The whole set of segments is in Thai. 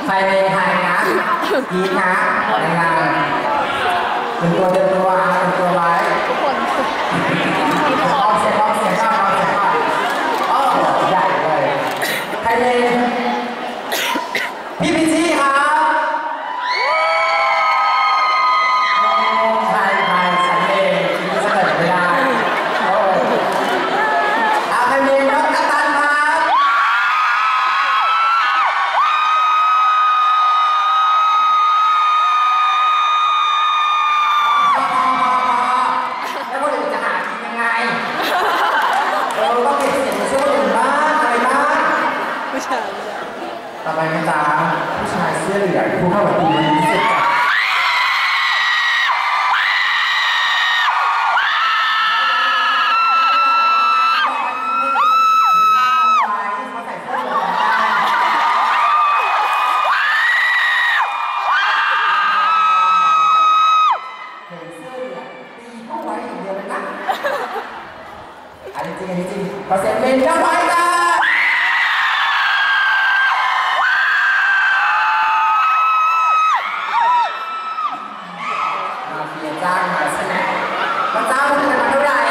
รในไทยนะพีนะในงานเป็นตัวไว้ทุกคนออกเสียงข้าวใหญ่เลยใครเป็นพี่พิชชี่ครับไทยสันเลที่จะเกิดไม่ได้เอาใครเป็นน้องกัปตันครับแล้วคนอื่นจะหากินยังไงก็เก็บเสียงช่วยคนอื่นบ้างอะไรบ้างผู้ชายต่อไปนะจ๊ะผู้ชายเสื้อเหลืองผู้เข้าแบบนี้มันพิเศษจ้ะอันนี้จริงเปอร์เซ็นต์เป็นเท่าไหร่จ้ามาเฟียจ้างมาใช่ไหมมาจ้างเงินมาเท่าไหร่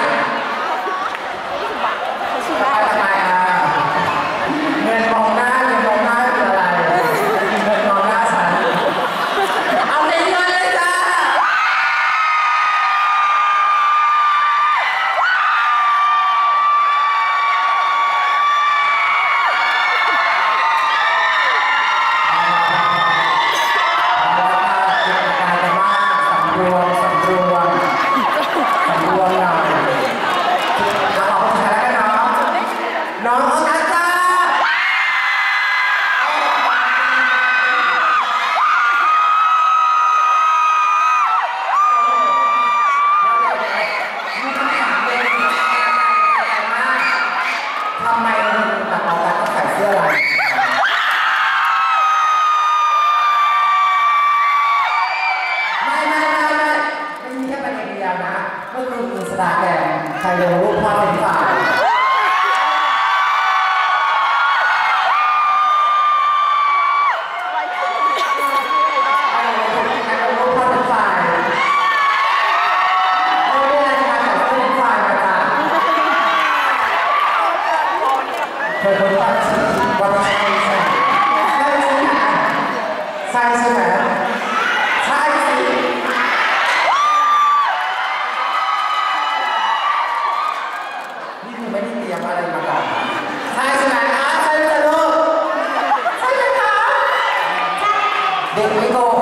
ทำไมเงินมองหน้าคืออะไรเงินมองหน้าฉันเอาเงินเลยจ้าสำรวมหน่อยแล้วออกมาแล้วกันน้องอาจารย์ทำไมแต่น้องอาจารย์ต้องใส่เสื้อลายไม่มีแค่ประเด็นเดียวนะก็คืออินสตาแกรมใครลงรูปภาพเป็นฝ่ายเคยคนตั้งชื่อว่าใช่ใช่ไหมใช่สินี่คือไม่ได้เตรียมอะไรมาก่อนใช่ใช่ไหมใช่ไหมลูกใช่ไหมคะเด็กไม่โกง